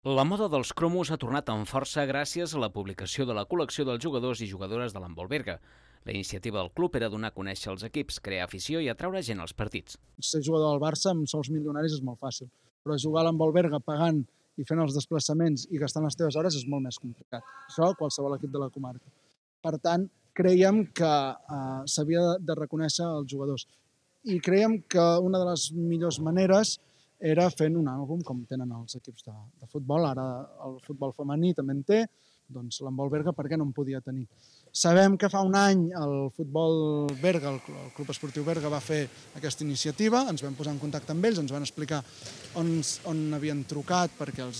La moda dels cromos ha tornat amb força gràcies a la publicació de la col·lecció dels jugadors i jugadores de l'handbol Berga. La iniciativa del club era donar a conèixer els equips, crear afició i atraure gent als partits. Ser jugador del Barça amb sous milionaris és molt fàcil, però jugar a l'handbol Berga pagant i fent els desplaçaments i gastant les teves hores és molt més complicat. Això qualsevol equip de la comarca. Per tant, creiem que s'havia de reconèixer els jugadors i creiem que una de les millors maneres era fent un àlbum com tenen els equips de futbol. Ara el futbol femení també en té, doncs l'handbol Berga per què no en podia tenir? Sabem que fa un any el futbol Berga, el Club Esportiu Berga, va fer aquesta iniciativa, ens vam posar en contacte amb ells, ens van explicar on havien trucat perquè els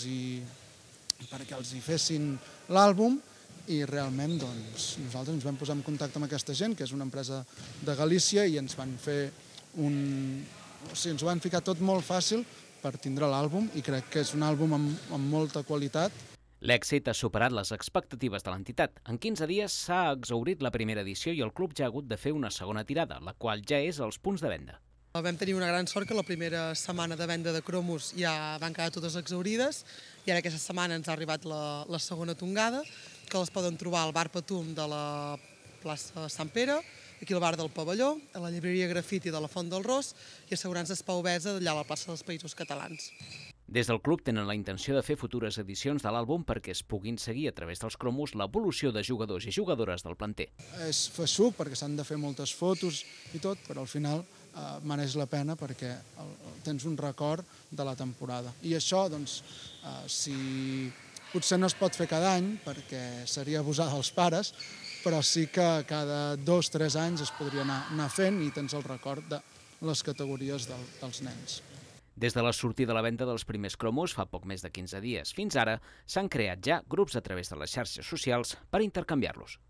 hi fessin l'àlbum i realment doncs, nosaltres ens vam posar en contacte amb aquesta gent, que és una empresa de Galícia, i ens van fer ens ho van ficar tot molt fàcil per tindre l'àlbum, i crec que és un àlbum amb molta qualitat. L'èxit ha superat les expectatives de l'entitat. En 15 dies s'ha exhaurit la primera edició i el club ja ha hagut de fer una segona tirada, la qual ja és als punts de venda. Vam tenir una gran sort que la primera setmana de venda de cromos ja van quedar totes exhaurides i ara aquesta setmana ens ha arribat la segona tongada, que les poden trobar al bar Patum de la plaça Sant Pere, aquí al bar del Pavelló, a la llibreria Grafiti de la Font del Ros i assegurances Pau Besa d'allà a la plaça dels Països Catalans. Des del club tenen la intenció de fer futures edicions de l'àlbum perquè es puguin seguir a través dels cromos l'evolució de jugadors i jugadores del planter. És feixuc perquè s'han de fer moltes fotos i tot, però al final mereix la pena perquè tens un record de la temporada. I això, doncs, si potser no es pot fer cada any perquè seria abusar dels pares, però sí que cada 2 o 3 anys es podria anar fent i tens el record de les categories dels nens. Des de la sortida a la venda dels primers cromos fa poc més de 15 dies fins ara, s'han creat ja grups a través de les xarxes socials per intercanviar-los.